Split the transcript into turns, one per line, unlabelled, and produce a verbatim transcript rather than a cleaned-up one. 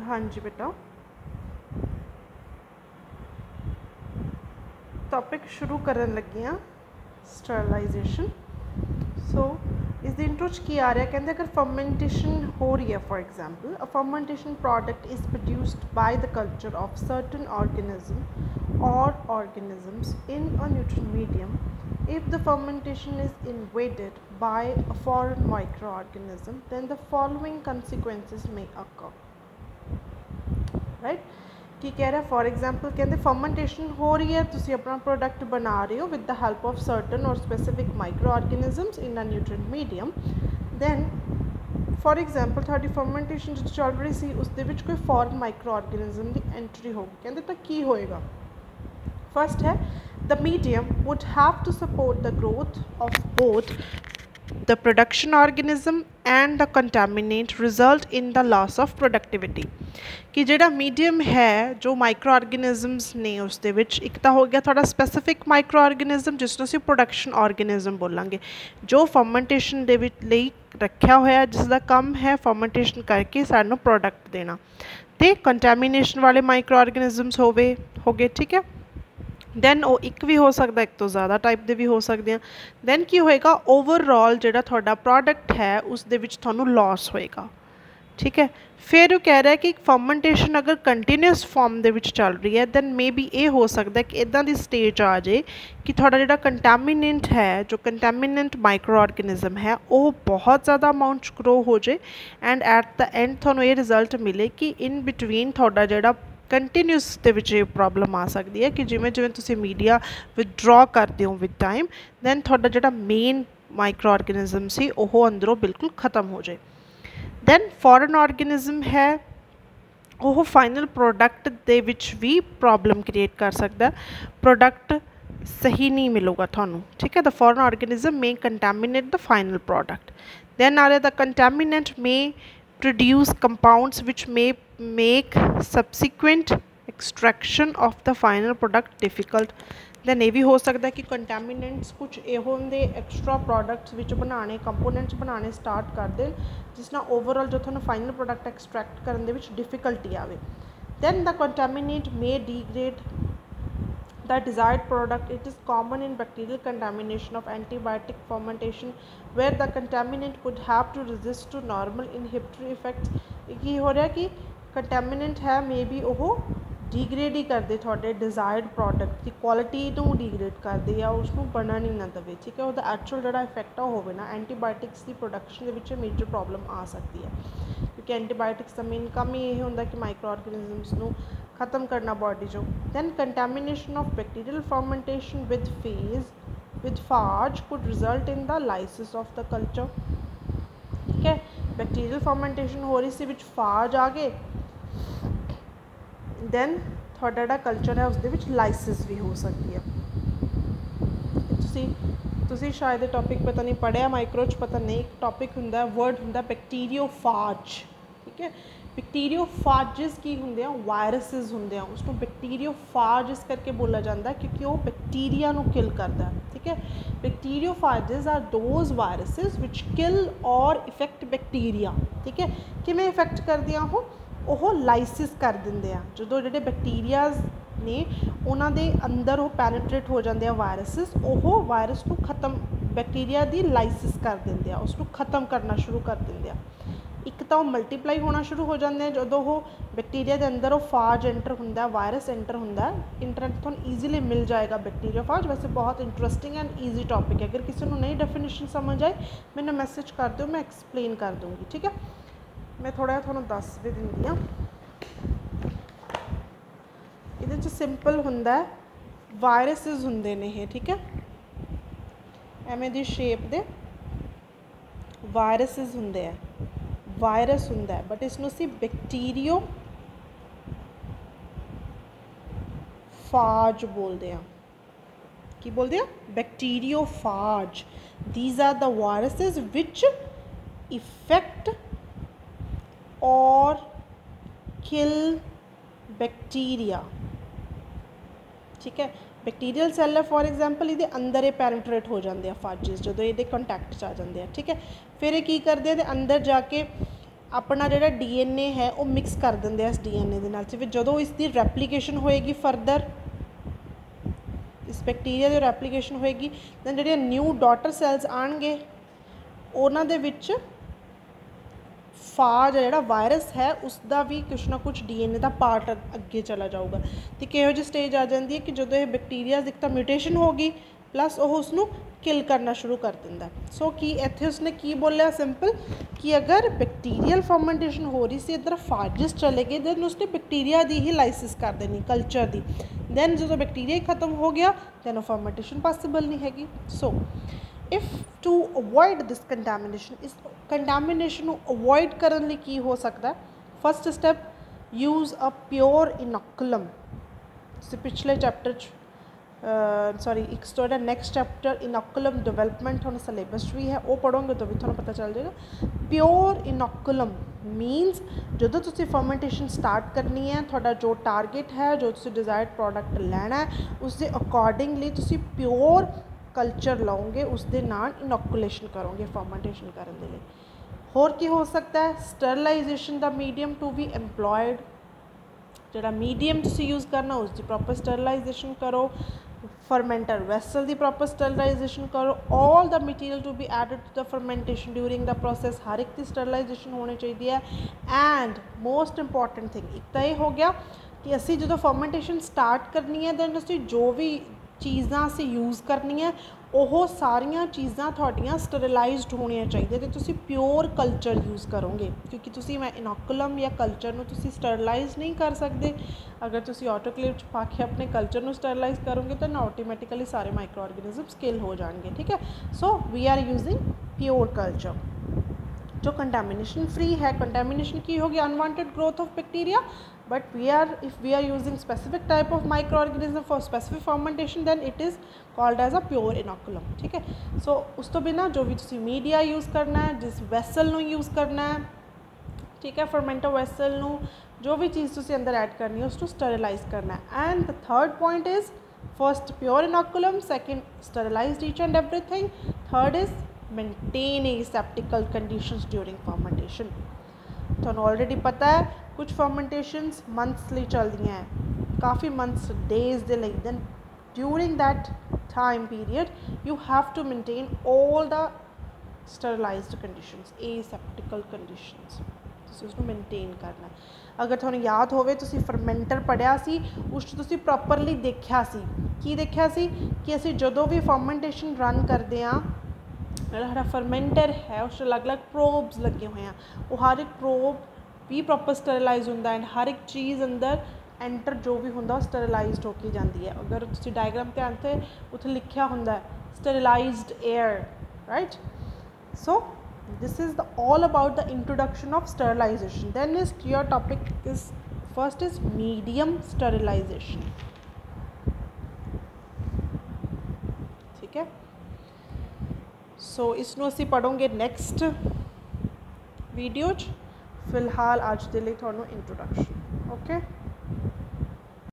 हाँ जी बेटा, टॉपिक शुरू करन लगी हाँ स्टरलाइजेशन। सो इस द इंट्रो च की आ रहा कहते अगर फर्मेंटेशन हो रही है, for example a fermentation product is produced by the culture of certain organism or organisms in a neutral medium if the fermentation is invaded by a foreign microorganism, then the following consequences may occur. Right? की कह रहा है for example कहते fermentation हो रही है, तुसी अपना प्रोडक्ट बना रहे हो with the help of certain or specific micro organisms in a nutrient medium. Then for example ਤੁਹਾਡੀ फर्मेंटेशन जो चल रही सी उसਦੇ ਵਿੱਚ कोई फॉरेन माइक्रो ऑर्गेनिज्म की एंट्री होगी, कहते तो की होएगा। फर्स्ट है the medium would have to support the growth of both the production organism and the contaminant, result in the loss of productivity। कि ਜਿਹੜਾ मीडियम है जो माइक्रो ऑर्गेनिजम्स ने उसਦੇ ਵਿੱਚ ਇੱਕ ਤਾਂ ਹੋ ਗਿਆ ਤੁਹਾਡਾ स्पेसिफिक माइक्रो ऑर्गेनिज्म जिसਨੂੰ ਅਸੀਂ प्रोडक्शन ऑर्गेनिज्म बोलांगे, जो फर्मेंटेशन ਦੇ ਵਿੱਚ ਲਈ ਰੱਖਿਆ ਹੋਇਆ ਜਿਸ ਦਾ ਕੰਮ ਹੈ फर्मेंटेशन करके ਸਾਨੂੰ प्रोडक्ट देना, ਤੇ कंटैमिनेशन वाले माइक्रो ऑर्गेनिजम्स होवे हो गए। ठीक है, दैन वो एक भी हो सकता, एक तो ज़्यादा टाइप के भी हो सकते हैं। दैन की होएगा ओवरऑल जो थोड़ा प्रोडक्ट है उस दे विच थानू लॉस होएगा। ठीक है, फिर वो कह रहा है कि फर्मेंटेशन अगर कंटीन्यूअस फॉर्म दे विच चल रही है दैन मे बी ये हो सकता है कि इदां दी स्टेज आ जाए कि थोड़ा जो कंटैमिनेंट है, जो कंटैमिनेंट माइक्रो ऑर्गेनिज्म है वो बहुत ज़्यादा अमाउंट ग्रो हो जाए एंड एट द एंड थानू ये रिजल्ट मिले कि इन बिटवीन थोड़ा जो कंटीन्यूस ਦੇ ਵਿੱਚ ਇਹ प्रॉब्लम आ सकती है कि जिमें जिमें तुसी मीडिया विदड्रॉ करते हो विद टाइम दैन थोड़ा जो मेन माइक्रो ऑर्गेनिज्म सी वो अंदरों बिल्कुल ख़त्म हो जाए। दैन फॉरेन ऑर्गेनिज्म है वो फाइनल प्रोडक्ट दे विच भी प्रॉब्लम क्रिएट कर सकता है, प्रोडक्ट सही नहीं मिलेगा थानू। ठीक है, the foreign organism may contaminate the final product. Then आ रहा the contaminant may produce compounds which may make subsequent extraction of the final product difficult। then ये भी हो सकता है कि contaminants कुछ ये होंगे एक्स्ट्रा प्रोडक्ट्स विच बनाने कंपोनेंट्स बनाने स्टार्ट कर दें जिस ना ओवरऑल जो थानू फाइनल प्रोडक्ट एक्सट्रैक्ट करने विच डिफिकल्टी आवे। then the contaminant may degrade the desired product। it is common in bacterial contamination of antibiotic fermentation where the contaminant would have to resist to normal inhibitory effects। ये हो रहा है कि contaminant है may be वो degrade ही कर दे थोड़े डिजायर्ड प्रोडक्ट की क्वालिटी नू डिग्रेड कर दे या उसको बनन ही ना दे। ठीक है, वो एक्चुअल जो इफेक्ट होवे ना एंटीबायोटिक्स की प्रोडक्शन के मेजर प्रॉब्लम आ सकती है क्योंकि एंटीबायोटिक्स का मेन काम ही यही होंगे कि माइक्रो ऑर्गेनिजम्स नू ख़त्म करना बॉडी जो। Then contamination of bacterial fermentation with phage with phage could result in the lysis of the culture. ठीक है, बैक्टीरियल फर्मेंटेशन हो रही सी विच फाज आ गए दैन थोड़ा जो कल्चर है उसके विच लाइसिस भी हो सकती है। तुसी तुसी शायद ये टॉपिक पता नहीं पढ़िया माइक्रो च पता नहीं, एक टॉपिक होंगे वर्ड होंगे बैक्टीरियोफाज। ठीक है, बैक्टीरियोफाजिस की होंगे वायरसिस होंगे, उसको बैक्टीरियोफाजिस करके बोला जाता है क्योंकि वो बैक्टीरिया को किल करता है। ठीक है, bacteriophages are those viruses which kill or affect bacteria. ठीक है, किमें इफेक्ट कर दिया हो वो लाइसिस कर देंगे हैं जो जो बैक्टीरियाज ने उन्होंने अंदर वो पैनेट्रेट हो जाते हैं वायरसिस, वो वायरस को खत्म बैक्टीरिया की लाइसिस कर देंगे हैं, उसको ख़त्म करना शुरू कर देंगे हैं। एक तो मल्टीप्लाई होना शुरू हो जाते हैं जो वो बैक्टीरिया के अंदर वो फाज एंटर होंगे, वायरस एंटर होंगे। इंटरनेट तो ईजीली मिल जाएगा बैक्टीरियोफाज, वैसे बहुत इंटरेस्टिंग एंड ईजी टॉपिक है। अगर किसी को नई डेफिनेशन समझ आए मैंने मैसेज कर दो, मैं एक्सप्लेन कर दूँगी। ठीक है, मैं थोड़ा थोड़ा दस भी दिंदी हाँ। ये सिंपल होंगे वायरसिस होंगे ने ये। ठीक है, एवें दी शेप दे वायरसिस होंगे है, वायरस होंगे है बट इसनों असीं बैक्टीरियो फाज बोलते हैं। की बोलते हैं? Bacteriophage. These are the viruses which affect or kill bacteria. ठीक है, बैक्टीरियल सैल है फॉर एग्जाम्पल ये अंदर ये पैरेंट्रेट हो जाते हैं फाजिस जो ये कंटैक्ट च आ जाते हैं। ठीक है, फिर ये की करते हैं अंदर जाके अपना जिहड़ा डी एन ए है वो मिक्स कर देंगे इस डी एन ए दे नाल। फिर जदों इसकी रेप्लीकेशन होएगी फरदर, इस बैक्टीरिया की रेप्लीकेशन होएगी, दैन जिहड़े न्यू डॉटर सैल्स आएंगे उन्हां दे विच फाज जिहड़ा वायरस है उसका भी कुछ ना कुछ डी एन ए का पार्ट अगे चला जाऊगा। तो किहो जी स्टेज आ जाती है कि जो ये बैक्टीरिया एक तो म्यूटेशन होगी प्लस वो उसनों किल करना शुरू कर दिंदा। सो कि इत्थे उसने की बोलिया सिंपल कि अगर बैक्टीरियल फर्मेंटेशन हो रही सी इधर फाजिस चले गए दैन उसने बैक्टीरिया की ही लाइसिस कर देनी कल्चर की। दैन जो बैक्टीरिया ही खत्म हो गया दैन फर्मेंटेशन पॉसिबल नहीं हैगी। So if to avoid this contamination, इस कंटैमिनेशन अवॉइड करने लिए की हो सकता है, first step use a pure inoculum. पिछले चैप्टर सॉरी एक story next chapter inoculum development थोड़ा सिलेबस भी है वो पढ़ोगे तो भी थोड़ा पता चल जाएगा। प्योर इनोकुलम मीनस जो तुसी फर्मेंटेशन स्टार्ट करनी है, थोड़ा जो टारगेट है, जो तुसी डिजायर्ड प्रोडक्ट लेना है उसके अकॉर्डिंगली तुसी प्योर कल्चर लाओगे, उसके नाल इनोकुलेशन करोगे फर्मेंटेशन करने के लिए। होर की हो सकता है, sterilization the medium to be employed, जोड़ा मीडियम तुसी यूज़ करना उसकी प्रॉपर स्टरलाइजेशन करो, फर्मेंटर वैसल की प्रॉपर स्टरलाइजेशन करो, all the material to be added to the fermentation during the process हर एक की स्टरलाइजेशन होनी चाहिए है। एंड मोस्ट इंपॉर्टेंट थिंग एक तो यह हो गया कि असी जो फर्मेंटेशन स्टार्ट करनी है दैन असी जो भी चीज़ां असी यूज़ करनी है वो सारिया चीज़ां थोड़ियां स्टरलाइज्ड होनी चाहिए तो तुसी प्योर कल्चर यूज़ करोगे, क्योंकि तुसी मैं इनोकुलम या कल्चर नूं तुसी स्टरलाइज नहीं कर सकते। अगर तुसी ऑटोक्लेव च पा के अपने कल्चर नूं स्टरलाइज करोगे तो ऑटोमैटिकली सारे माइक्रो ऑर्गेनिजम्स किल हो जाएंगे। ठीक है, so we are using pure culture जो कंटैमिनेशन फ्री है। कंटैमिनेशन की होगी unwanted growth of bacteria, but we are if we are using specific type of microorganism for specific fermentation then it is called as a pure inoculum। ठीक है, सो so, उस तो बिना जो भी तुसी मीडिया यूज़ करना है, जिस वैसल नूं यूज़ करना है, ठीक है, फर्मेंटर वैसल नूं जो भी चीज़ तुसी अंदर ऐड करनी है उसको स्टरलाइज करना है। And the third point is first pure inoculum, second sterilized each and everything, third is maintain aseptical conditions during fermentation. तो ऑलरेडी पता है कुछ फर्मेंटेशनस मंथ्स लिए चलती हैं, काफ़ी मंथ्स डेज दे लिए, then during that time period you have to maintain all the sterilized conditions, aseptical conditions तुसीं उसनूं मेनटेन करना। अगर तुहानूं याद होवे तुसीं फर्मेंटर पढ़िया सी उस तुसीं प्रॉपरली देखिया सी की देखिया सी कि असीं जदों भी फर्मेंटेशन रन करते हैं जिहड़ा साडा फर्मेंटर है उस अलग अलग प्रोब्स लगे हुए हैं, वो हर एक प्रोब भी प्रॉपर स्टरलाइज होंदा एंड हर एक चीज़ अंदर एंटर जो भी होंदा स्टरलाइज्ड होके जाती है। अगर तुसीं डायग्राम ध्यान से उत्थे लिखिया होंदा sterilized air, right. So this is the all about the introduction of sterilization. Then is your topic is first is medium sterilization. ठीक है, सो इसनूं असीं पढ़ोगे नैक्सट वीडियो च। फिलहाल अज के लिए थोड़ा इंट्रोडक्शन। ओके।